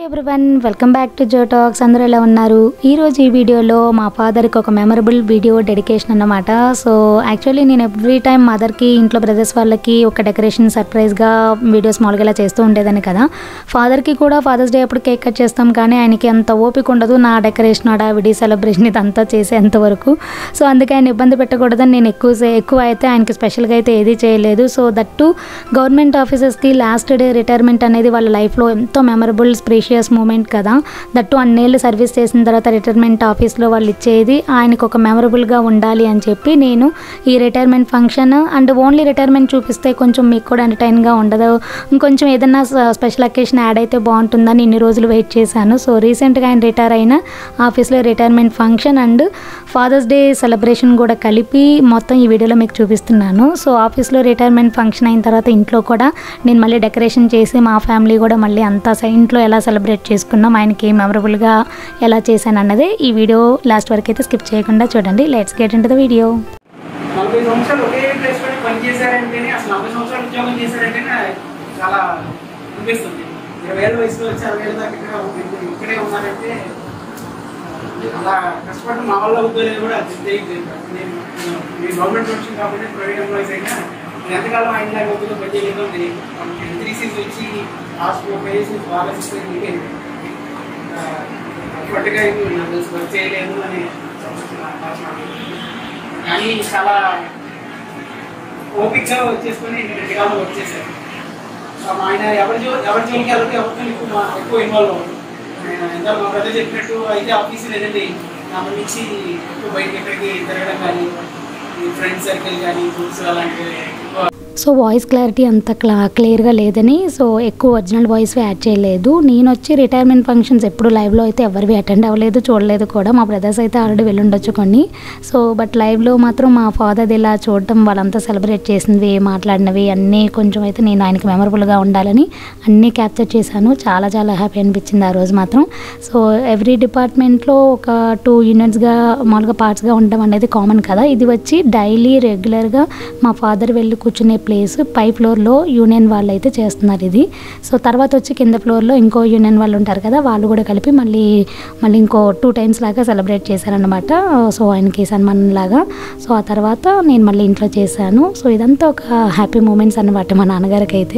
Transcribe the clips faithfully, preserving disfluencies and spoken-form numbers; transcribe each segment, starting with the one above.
Everyone welcome back to Jo talks. అందరూ ఎలా ఉన్నారు? ఈరోజు ఈ వీడియోలో మా ఫాదర్కి ఒక మెమరబుల్ వీడియో డెడికేషన్ అన్నమాట. సో యాక్చువల్లీ నేను ఎవ్రీ టైం మదర్కి ఇంట్లో బ్రదర్స్ వాళ్ళకి ఒక డెకరేషన్ సర్ప్రైజ్గా వీడియోస్ మామూలుగా ఇలా చేస్తూ ఉండేదాన్ని కదా. ఫాదర్కి కూడా ఫాదర్స్ డే అప్పుడు కేక్ కట్ చేస్తాం, కానీ ఆయనకి అంత ఓపిక ఉండదు నా డెకరేషన్ హడావిడి సెలబ్రేషన్ ఇదంతా చేసేంతవరకు. సో అందుకే ఆయన ఇబ్బంది పెట్టకూడదని నేను ఎక్కువ ఎక్కువ అయితే ఆయనకి స్పెషల్గా అయితే ఏది చేయలేదు. సో దట్టు గవర్నమెంట్ ఆఫీసర్స్కి లాస్ట్ డే రిటైర్మెంట్ అనేది వాళ్ళ లైఫ్లో ఎంతో మెమరబుల్ ప్రీషియస్ మూమెంట్ కదా. దట్టు అన్నేళ్ళు సర్వీస్ చేసిన తర్వాత రిటైర్మెంట్ ఆఫీస్లో వాళ్ళు ఇచ్చేది ఆయనకు ఒక మెమరబుల్గా ఉండాలి అని చెప్పి నేను ఈ retirement function and only retirement చూపిస్తే కొంచెం మీకు కూడా ఎంటర్టైన్గా ఉండదు, ఇంకొంచెం ఏదైనా స్పెషల్ అకేషన్ యాడ్ అయితే బాగుంటుందని ఇన్ని రోజులు వెయిట్ చేశాను. సో రీసెంట్గా ఆయన రిటైర్ అయిన ఆఫీస్లో retirement function and father's day celebration కూడా కలిపి మొత్తం ఈ వీడియోలో మీకు చూపిస్తున్నాను. సో ఆఫీస్లో రిటైర్మెంట్ ఫంక్షన్ అయిన తర్వాత ఇంట్లో కూడా నేను మళ్ళీ డెకరేషన్ చేసి మా ఫ్యామిలీ కూడా మళ్ళీ అంతా ఇంట్లో ఎలా సెలబ్రేట్ చేసుకున్నాం, ఆయనకి మెమరబుల్గా ఎలా చేశాను అన్నదే ఈ వీడియో లాస్ట్ వరకు అయితే స్కిప్ చేయకుండా చూడండి. Let's get into the video. నలభై సంవత్సరాలు ఒకే ప్లేస్లో పనిచేశారంటేనే, అసలు నలభై సంవత్సరాలు ఉద్యోగం చేశారంటేనే చాలా అనిపిస్తుంది. ఇరవై ఏళ్ళ వయసులో వచ్చి అరవై ఏళ్ళ దాకా ఇక్కడ ఇక్కడే ఉన్నారంటే అలా కష్టపడి మా వాళ్ళ ఉద్యోగాలు కూడా నేను గవర్నమెంట్ ఫంక్షన్ కాబట్టి ప్రైవేట్ ఎంప్లాయీస్ అయినా నేను ఎంతకాలం ఆయన ఉద్యోగం పనిచేయలేదు. త్రీ సీజ్ వచ్చి లాస్ట్ ఫైవ్ ఇయర్స్ బాగా పట్టుగా వర్క్ చేయలేదు అని కానీ చాలా ఓపిక్గా వచ్చేసుకొని రెండు కాలం వర్క్ చేశారు. ఆయన ఎవరి జో ఎవరి జోలికి ఎవరికి ఎవరితో ఎక్కువ ఎక్కువ ఇన్వాల్వ్ అవ్వదు. ఎంత మా బ్రదర్ చెప్పినట్టు అయితే ఆఫీస్ లేదండి, దాని నుంచి ఎక్కువ బయటకి ఎక్కడికి తిరగడం కానీ ఫ్రెండ్ సర్కిల్ కానీ గ్రూప్స్ అలాంటివి. సో వాయిస్ క్లారిటీ అంత క్లా క్లియర్గా లేదని సో ఎక్కువ ఒరిజినల్ వాయిస్ యాడ్ చేయలేదు. నేను వచ్చి రిటైర్మెంట్ ఫంక్షన్స్ ఎప్పుడు లైవ్లో అయితే ఎవరివి అటెండ్ అవ్వలేదు, చూడలేదు కూడా. మా బ్రదర్స్ అయితే ఆల్రెడీ వెళ్ళుండొచ్చు కొన్ని. సో బట్ లైవ్లో మాత్రం మా ఫాదర్ ఇలా చూడటం, వాళ్ళంతా సెలబ్రేట్ చేసినవి మాట్లాడినవి అన్నీ కొంచెం అయితే నేను ఆయనకి మెమరబుల్గా ఉండాలని అన్నీ క్యాప్చర్ చేశాను. చాలా చాలా హ్యాపీ అనిపించింది ఆ రోజు మాత్రం. సో ఎవ్రీ డిపార్ట్మెంట్లో ఒక టూ యూనిట్స్గా మామూలుగా పార్ట్స్గా ఉండడం అనేది కామన్ కదా. ఇది వచ్చి డైలీ రెగ్యులర్గా మా ఫాదర్ వెళ్ళి కూర్చునే ప్లేస్ పై ఫ్లోర్లో యూనియన్ వాళ్ళు అయితే చేస్తున్నారు ఇది. సో తర్వాత వచ్చి కింద ఫ్లోర్లో ఇంకో యూనియన్ వాళ్ళు ఉంటారు కదా, వాళ్ళు కూడా కలిపి మళ్ళీ మళ్ళీ ఇంకో టూ టైమ్స్ లాగా సెలబ్రేట్ చేశారనమాట. సో ఆయనకి సన్మానం లాగా. సో ఆ తర్వాత నేను మళ్ళీ ఇంట్లో చేశాను. సో ఇదంతా ఒక హ్యాపీ మూమెంట్స్ అన్నమాట మా నాన్నగారికి అయితే.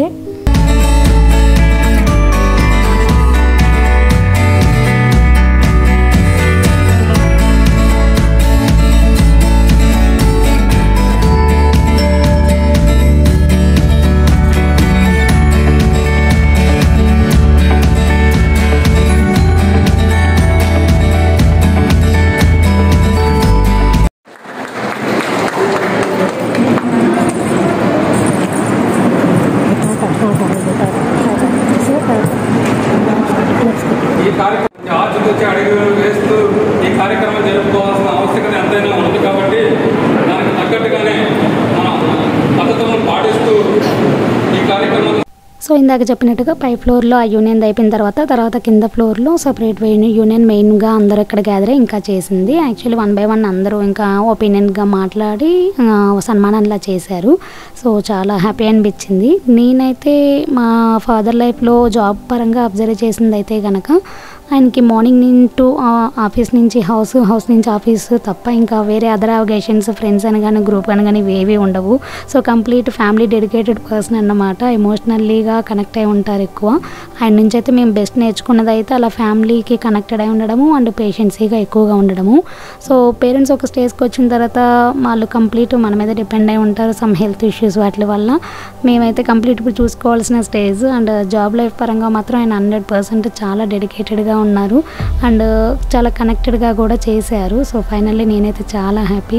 ఈ కార్యక్రమం ఆచితూచి అడుగులు వేస్తూ ఈ కార్యక్రమం జరుపుకోవాల్సిన ఆవశ్యకత ఎంతైనా ఉంది కాబట్టి దానికి తగ్గట్టుగానే మన పద్ధతులను పాటిస్తూ ఈ కార్యక్రమం. సో ఇందాక చెప్పినట్టుగా పై ఫ్లోర్లో ఆ యూనియన్ అయిపోయిన తర్వాత తర్వాత కింద ఫ్లోర్లో సపరేట్ యూనియన్ మెయిన్గా అందరూ ఇక్కడ గ్యాదర్ ఇంకా చేసింది. యాక్చువల్లీ వన్ బై వన్ అందరూ ఇంకా ఒపీనియన్గా మాట్లాడి సన్మానంలా చేశారు. సో చాలా హ్యాపీ అనిపించింది. నేనైతే మా ఫాదర్ లైఫ్లో జాబ్ పరంగా అబ్జర్వ్ చేసింది అయితే కనుక ఆయనకి మార్నింగ్ నుంచి ఆఫీస్ నుంచి హౌస్, హౌస్ నుంచి ఆఫీస్ తప్ప ఇంకా వేరే అదర్ అవకేషన్స్ ఫ్రెండ్స్ అని కానీ గ్రూప్ అని కానీ ఏవి ఉండవు. So complete family dedicated person అన్నమాట. ఎమోషనల్లీగా కనెక్ట్ అయి ఉంటారు ఎక్కువ. ఆయన నుంచి అయితే మేము బెస్ట్ నేర్చుకున్నది అయితే అలా ఫ్యామిలీకి కనెక్టెడ్ అయి ఉండడము అండ్ పేషెన్సీగా ఎక్కువగా ఉండడము. సో పేరెంట్స్ ఒక స్టేజ్కి వచ్చిన తర్వాత వాళ్ళు కంప్లీట్ మన మీద డిపెండ్ అయి ఉంటారు సమ్ హెల్త్ ఇష్యూస్ వాటి వల్ల. మేమైతే కంప్లీట్ ఇప్పుడు చూసుకోవాల్సిన స్టేజ్ అండ్ జాబ్ లైఫ్ పరంగా మాత్రం ఆయన హండ్రెడ్ పర్సెంట్ చాలా డెడికేటెడ్గా ఉన్నారు అండ్ చాలా కనెక్టెడ్గా కూడా చేశారు. సో ఫైనల్లీ నేనైతే చాలా హ్యాపీ.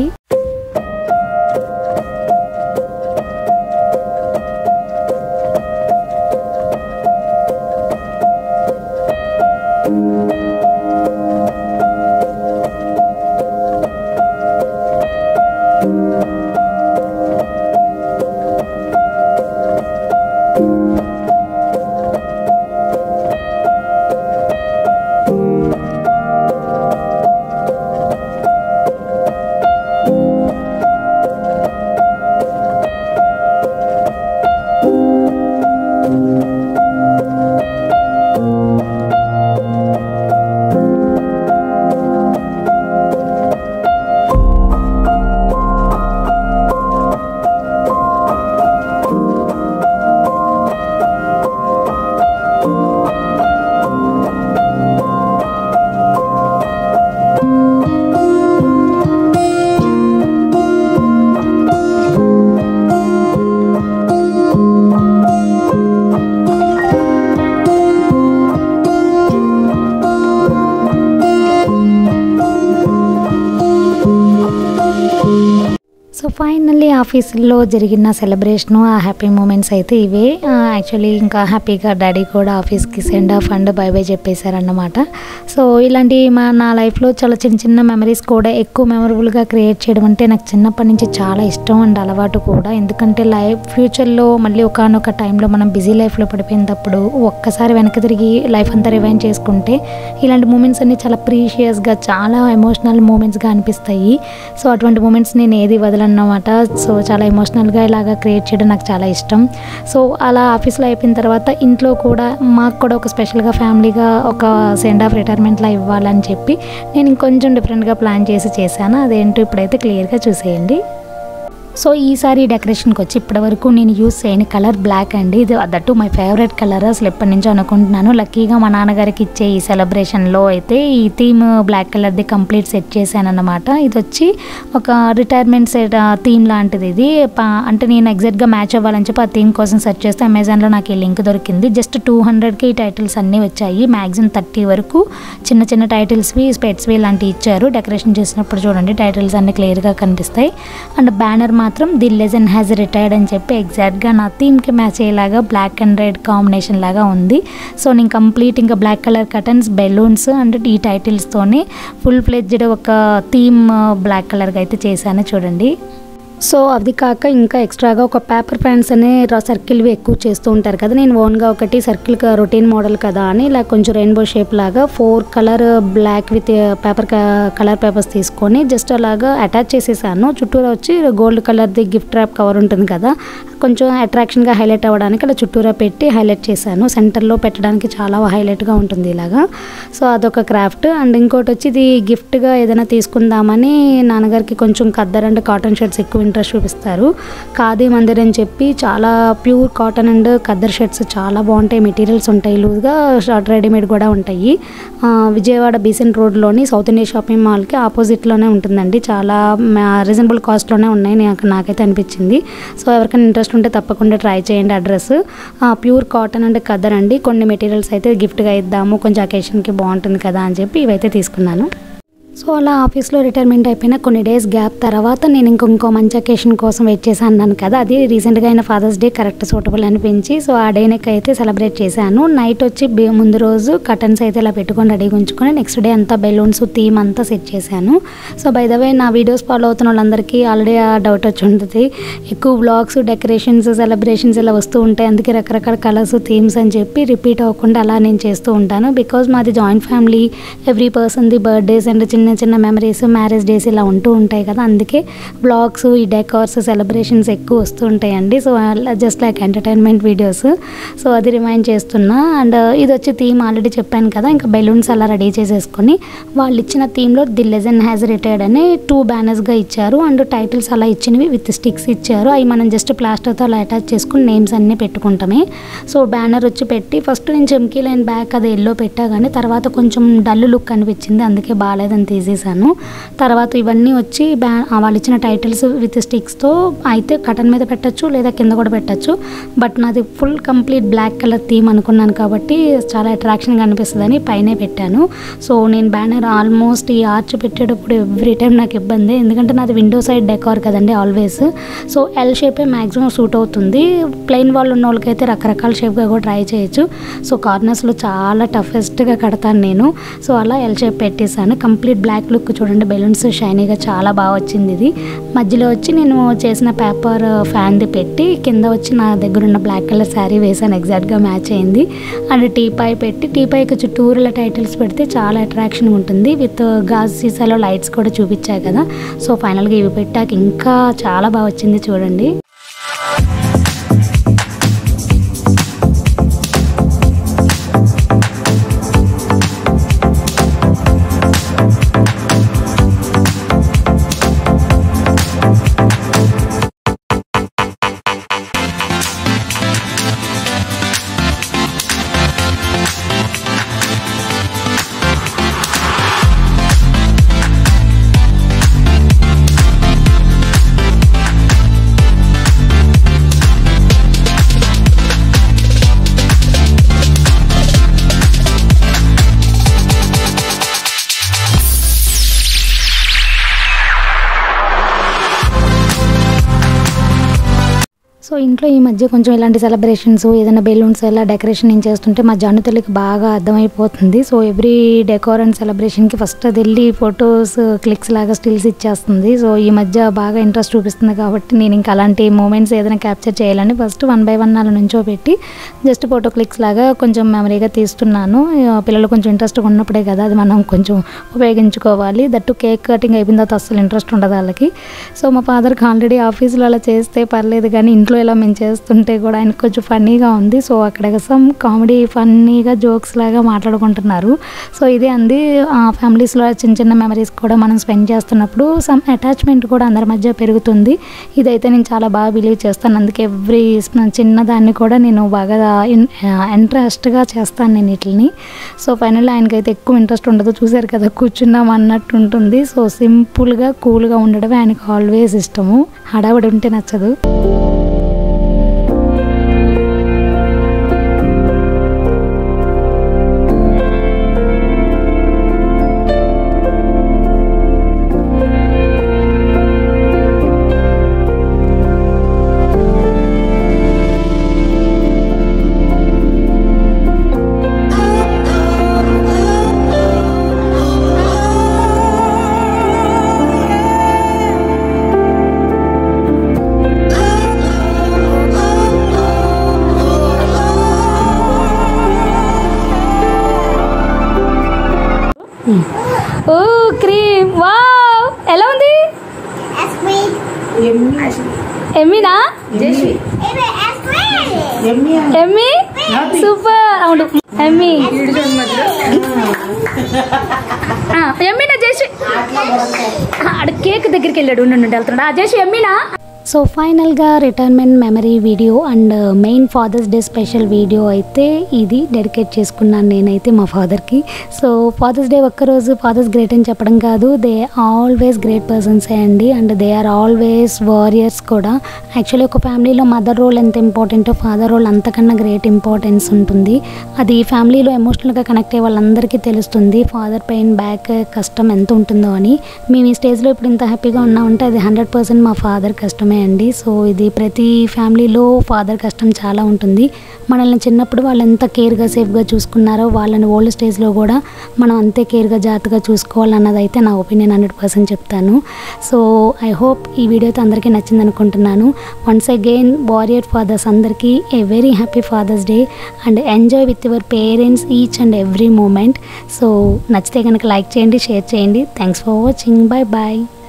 ఫైనల్లీ ఆఫీసులో జరిగిన సెలబ్రేషను ఆ హ్యాపీ మూమెంట్స్ అయితే ఇవే. యాక్చువల్లీ ఇంకా హ్యాపీగా డాడీ కూడా ఆఫీస్కి send off and bye bye చెప్పేశారన్నమాట. సో ఇలాంటి మా నా లైఫ్లో చాలా చిన్న చిన్న మెమరీస్ కూడా ఎక్కువ మెమరబుల్గా క్రియేట్ చేయడం అంటే నాకు చిన్నప్పటి నుంచి చాలా ఇష్టం అండ్ అలవాటు కూడా. ఎందుకంటే లైఫ్ ఫ్యూచర్లో మళ్ళీ ఒకనొక టైంలో మనం బిజీ లైఫ్లో పడిపోయినప్పుడు ఒక్కసారి వెనక్కి తిరిగి లైఫ్ అంతా రివైండ్ చేసుకుంటే ఇలాంటి మూమెంట్స్ అన్నీ చాలా ప్రీషియస్గా చాలా ఎమోషనల్ మూమెంట్స్గా అనిపిస్తాయి. సో అటువంటి మూమెంట్స్ నేను ఏది వదలన్నమాట. సో చాలా ఎమోషనల్గా ఇలాగా క్రియేట్ చేయడం నాకు చాలా ఇష్టం. సో అలా ఆఫీస్లో అయిపోయిన తర్వాత ఇంట్లో కూడా మాకు కూడా ఒక స్పెషల్గా ఫ్యామిలీగా ఒక సెండ్ ఆఫ్ రిటైర్మెంట్లో ఇవ్వాలని చెప్పి నేను ఇంకొంచెం డిఫరెంట్గా ప్లాన్ చేసి చేశాను. అదేంటో ఇప్పుడైతే క్లియర్గా చూసేయండి. సో ఈసారి డెకరేషన్కి వచ్చి ఇప్పటివరకు నేను యూస్ చేయని కలర్ బ్లాక్ అండి. ఇది దట్టు మై ఫేవరెట్ కలర్. అసలు ఎప్పటి నుంచో అనుకుంటున్నాను. లక్కీగా మా నాన్నగారికి ఇచ్చే ఈ సెలబ్రేషన్లో అయితే ఈ థీమ్ బ్లాక్ కలర్ది కంప్లీట్ సెట్ చేశాను అన్నమాట. ఇది వచ్చి ఒక రిటైర్మెంట్ సెట్ థీమ్ లాంటిది. ఇది అంటే నేను ఎగ్జాక్ట్గా మ్యాచ్ అవ్వాలని చెప్పి ఆ థీమ్ కోసం సెర్చ్ చేస్తే అమెజాన్లో నాకు ఈ లింక్ దొరికింది. జస్ట్ టూ హండ్రెడ్కి ఈ టైటిల్స్ అన్నీ వచ్చాయి. మ్యాక్సిమం థర్టీ వరకు చిన్న చిన్న టైటిల్స్వి స్పెట్స్వి లాంటివి ఇచ్చారు. డెకరేషన్ చేసినప్పుడు చూడండి టైటిల్స్ అన్నీ క్లియర్గా కనిపిస్తాయి. అండ్ బ్యానర్ మాత్రం ది లెజెండ్ హ్యాజ్ రిటైర్డ్ అని చెప్పి ఎగ్జాక్ట్గా నా థీమ్కి మ్యాచ్ అయ్యేలాగా బ్లాక్ అండ్ రెడ్ కాంబినేషన్ లాగా ఉంది. సో నేను కంప్లీట్ ఇంకా black colour curtains, balloons and ఈ టైటిల్స్తోనే ఫుల్ ఫ్లెడ్జ్డ్ ఒక థీమ్ బ్లాక్ కలర్గా అయితే చేశాను చూడండి. సో అది కాక ఇంకా ఎక్స్ట్రాగా ఒక పేపర్ ప్యాంట్స్ అనే సర్కిల్వి ఎక్కువ చేస్తూ ఉంటారు కదా. నేను ఓన్గా ఒకటి సర్కిల్ రొటీన్ మోడల్ కదా అని ఇలా కొంచెం రెయిన్బో షేప్ లాగా four colour black with paper colour papers తీసుకొని జస్ట్ అలాగా అటాచ్ చేసేసాను. చుట్టూరా వచ్చి గోల్డ్ కలర్ది గిఫ్ట్ ర్యాప్ కవర్ ఉంటుంది కదా, కొంచెం అట్రాక్షన్గా హైలైట్ అవ్వడానికి అలా చుట్టూరా పెట్టి హైలైట్ చేశాను. సెంటర్లో పెట్టడానికి చాలా హైలైట్గా ఉంటుంది ఇలాగా. సో అదొక క్రాఫ్ట్. అండ్ ఇంకోటి వచ్చి ఇది గిఫ్ట్గా ఏదైనా తీసుకుందామని నాన్నగారికి కొంచెం ఖద్దర్ అండ్ కాటన్ షర్ట్స్ ఎక్కువ ఇంట్రెస్ట్ చూపిస్తారు. ఖాదీ మందిర్ అని చెప్పి చాలా pure cotton and khaddar shirts చాలా బాగుంటాయి. మెటీరియల్స్ ఉంటాయి లూజ్గా, షార్ట్ రెడీమేడ్ కూడా ఉంటాయి. విజయవాడ బీసెంట్ రోడ్లోని సౌత్ ఇండియా షాపింగ్ మాల్కి ఆపోజిట్లోనే ఉంటుందండి. చాలా రీజనబుల్ కాస్ట్లోనే ఉన్నాయి నాకు నాకైతే అనిపించింది. సో ఎవరికైనా ఇంట్రెస్ట్ ఉంటే తప్పకుండా ట్రై చేయండి. Address pure cotton and khaddar అండి. కొన్ని మెటీరియల్స్ అయితే గిఫ్ట్గా ఇద్దాము, కొంచెం అకేషన్కి బాగుంటుంది కదా అని చెప్పి ఇవైతే తీసుకున్నాను. సో అలా ఆఫీస్లో రిటైర్మెంట్ అయిపోయిన కొన్ని డేస్ గ్యాప్ తర్వాత నేను ఇంకో ఇంకో మంచి అకేషన్ కోసం వెయిట్ చేశాను అన్నాను కదా. అది రీసెంట్గా అయిన ఫాదర్స్ డే కరెక్ట్ సూటబుల్ అనిపించి సో ఆ డేనకి అయితే సెలబ్రేట్ చేశాను. నైట్ వచ్చి ముందు రోజు కర్టన్స్ అయితే ఇలా పెట్టుకొని రెడీగా ఉంచుకొని నెక్స్ట్ డే అంతా బెలూన్స్ థీమ్ అంతా సెట్ చేశాను. సో బై ద వే నా వీడియోస్ ఫాలో అవుతున్న వాళ్ళందరికీ ఆల్రెడీ ఆ డౌట్ వచ్చి ఉంటుంది. ఎక్కువ బ్లాగ్స్, డెకరేషన్స్, సెలబ్రేషన్స్ ఇలా వస్తూ ఉంటాయి. అందుకే రకరకాల కలర్స్, థీమ్స్ అని చెప్పి రిపీట్ అవ్వకుండా అలా నేను చేస్తూ ఉంటాను. బికాజ్ మాది జాయింట్ ఫ్యామిలీ, ఎవ్రీ పర్సన్ది బర్త్డేస్ అండ్ చిన్న చిన్న చిన్న మెమరీస్, మ్యారేజ్ డేస్ ఇలా ఉంటూ ఉంటాయి కదా. అందుకే బ్లాగ్స్, ఈ డెకార్స్, సెలబ్రేషన్స్ ఎక్కువ వస్తూ ఉంటాయండి. So just like entertainment videos. So అది రిమైండ్ చేస్తున్నా. అండ్ ఇది వచ్చి థీమ్ ఆల్రెడీ చెప్పాను కదా. ఇంకా బెలూన్స్ అలా రెడీ చేసేసుకొని వాళ్ళు ఇచ్చిన థీమ్లో ది లెజెండ్ హ్యాజ్ రిటైర్డ్ అని టూ బ్యానర్స్గా ఇచ్చారు. అండ్ టైటిల్స్ అలా ఇచ్చినవి విత్ స్టిక్స్ ఇచ్చారు. అవి మనం జస్ట్ ప్లాస్టర్తో అలా అటాచ్ చేసుకుని నేమ్స్ అన్నీ పెట్టుకుంటామే. సో బ్యానర్ వచ్చి పెట్టి ఫస్ట్ నేను చెమ్కీ లైన్ బ్యాక్ అది ఎల్లో పెట్టా కానీ తర్వాత కొంచెం డల్ లుక్ అనిపించింది. అందుకే బాగాలేదని తీసేసాను. తర్వాత ఇవన్నీ వచ్చి బ్యా వాళ్ళు ఇచ్చిన టైటిల్స్ విత్ స్టిక్స్తో అయితే కటన్ మీద పెట్టచ్చు లేదా కింద కూడా పెట్టచ్చు. బట్ నాది full complete black colour theme అనుకున్నాను కాబట్టి చాలా అట్రాక్షన్గా అనిపిస్తుందని పైనే పెట్టాను. సో నేను బ్యానర్ ఆల్మోస్ట్ ఈ ఆర్చ్ పెట్టేటప్పుడు ఎవ్రీ టైం నాకు ఇబ్బంది. ఎందుకంటే నాది విండో సైడ్ డెకార్ కదండి ఆల్వేస్. సో ఎల్ షేపే మ్యాక్సిమం సూట్ అవుతుంది. ప్లెయిన్ వాళ్ళు ఉన్న వాళ్ళకైతే రకరకాల షేప్గా కూడా ట్రై చేయొచ్చు. సో కార్నర్స్లో చాలా టఫెస్ట్గా కడతాను నేను. సో అలా ఎల్ షేప్ పెట్టేశాను. కంప్లీట్ బ్లాక్ లుక్ చూడండి, బెలూన్స్ షైనీగా చాలా బాగా వచ్చింది. ఇది మధ్యలో వచ్చి నేను చేసిన పేపర్ ఫ్యాన్ది పెట్టి కింద వచ్చి నా దగ్గర ఉన్న బ్లాక్ కలర్ శారీ వేసాను. ఎగ్జాక్ట్గా మ్యాచ్ అయింది. అండ్ టీపాయ్ పెట్టి టీపాయ్కి చుట్టూరుల టైటిల్స్ పెడితే చాలా అట్రాక్షన్ ఉంటుంది. విత్ గాజు సీసాలో లైట్స్ కూడా చూపించాయి కదా. సో ఫైనల్గా ఇవి పెట్టాక ఇంకా చాలా బాగా వచ్చింది చూడండి. ఇంట్లో ఈ మధ్య కొంచెం ఇలాంటి సెలబ్రేషన్స్ ఏదైనా బెలూన్స్ ఎలా డెకరేషన్ నేను చేస్తుంటే మా జాను తల్లికి బాగా అర్థమైపోతుంది. సో ఎవ్రీ డెకోర్ అండ్ సెలబ్రేషన్కి ఫస్ట్ అది వెళ్ళి ఫొటోస్ క్లిక్స్ లాగా స్టిల్స్ ఇచ్చేస్తుంది. సో ఈ మధ్య బాగా ఇంట్రెస్ట్ చూపిస్తుంది కాబట్టి నేను ఇంకా అలాంటి మూమెంట్స్ ఏదైనా క్యాప్చర్ చేయాలని ఫస్ట్ వన్ బై వన్ అలా నుంచో పెట్టి జస్ట్ ఫోటో క్లిక్స్ లాగా కొంచెం మెమరీగా తీస్తున్నాను. పిల్లలు కొంచెం ఇంట్రెస్ట్గా ఉన్నప్పుడే కదా అది మనం కొంచెం ఉపయోగించుకోవాలి. దట్టు కేక్ కటింగ్ అయిపోయిన తర్వాత అస్సలు ఇంట్రెస్ట్ ఉండదు వాళ్ళకి. సో మా ఫాదర్కి ఆల్రెడీ ఆఫీస్లో అలా చేస్తే పర్లేదు కానీ ఇంట్లో ఇలా మేము చేస్తుంటే కూడా ఆయనకు కొంచెం ఫన్నీగా ఉంది. సో అక్కడ సమ్ కామెడీ ఫన్నీగా జోక్స్ లాగా మాట్లాడుకుంటున్నారు. సో ఇదే అంది ఫ్యామిలీస్లో చిన్న చిన్న మెమరీస్ కూడా మనం స్పెండ్ చేస్తున్నప్పుడు సమ్ అటాచ్మెంట్ కూడా అందరి మధ్య పెరుగుతుంది. ఇదైతే నేను చాలా బాగా బిలీవ్ చేస్తాను. అందుకే ఎవ్రీ చిన్నదాన్ని కూడా నేను బాగా ఇంట్రెస్ట్గా చేస్తాను నేను వీటిని. సో ఫైనల్లీ ఆయనకైతే ఎక్కువ ఇంట్రెస్ట్ ఉండదు, చూసారు కదా కూర్చున్నాం అన్నట్టు ఉంటుంది. సో సింపుల్గా కూల్గా ఉండడమే ఆయనకు ఆల్వేస్ ఇష్టము, హడావిడి ఉంటే నచ్చదు. ఓ క్రీమ్ వావ్ ఎలా ఉంది? ఎమ్మినా ఎమ్మి సూపర్ అవును ఎమ్మి ఎమ్మినా జేసి ఆడ కేక్ దగ్గరికి వెళ్ళాడు ఉండి వెళ్తున్నాడు ఆ జేసి ఎమ్మినా. సో ఫైనల్గా retirement memory video and main father's day special video అయితే ఇది డెడికేట్ చేసుకున్నాను నేనైతే మా ఫాదర్కి. సో ఫాదర్స్ డే ఒక్కరోజు ఫాదర్స్ గ్రేట్ అని చెప్పడం కాదు, దే ఆల్వేస్ గ్రేట్ పర్సన్సే అండి. And they are always warriors కూడా. యాక్చువల్లీ ఒక ఫ్యామిలీలో మదర్ రోల్ ఎంత ఇంపార్టెంటో ఫాదర్ రోల్ అంతకన్నా గ్రేట్ ఇంపార్టెన్స్ ఉంటుంది. అది ఫ్యామిలీలో ఎమోషనల్గా కనెక్ట్ అయ్యే వాళ్ళందరికీ తెలుస్తుంది ఫాదర్ పెయిన్ బ్యాక్ కష్టం ఎంత ఉంటుందో అని. మేము ఈ స్టేజ్లో ఇప్పుడు ఇంత హ్యాపీగా ఉన్నామంటే అది హండ్రెడ్ పర్సెంట్ మా ఫాదర్ కష్టమే అండి. సో ఇది ప్రతి ఫ్యామిలీలో ఫాదర్ కష్టం చాలా ఉంటుంది. మనల్ని చిన్నప్పుడు వాళ్ళు ఎంత కేర్గా సేఫ్గా చూసుకున్నారో వాళ్ళని ఓల్డ్ స్టేజ్లో కూడా మనం అంతే కేర్గా జాగ్రత్తగా చూసుకోవాలన్నది అయితే నా ఒపీనియన్ హండ్రెడ్ పర్సెంట్ చెప్తాను. సో ఐ హోప్ ఈ వీడియో అయితే అందరికీ నచ్చింది అనుకుంటున్నాను. వన్స్ అగైన్ వారియర్ ఫాదర్స్ అందరికీ a very happy father's day and enjoy with your parents each and every moment. So నచ్చితే కనుక లైక్ చేయండి, షేర్ చేయండి. Thanks for watching. Bye bye.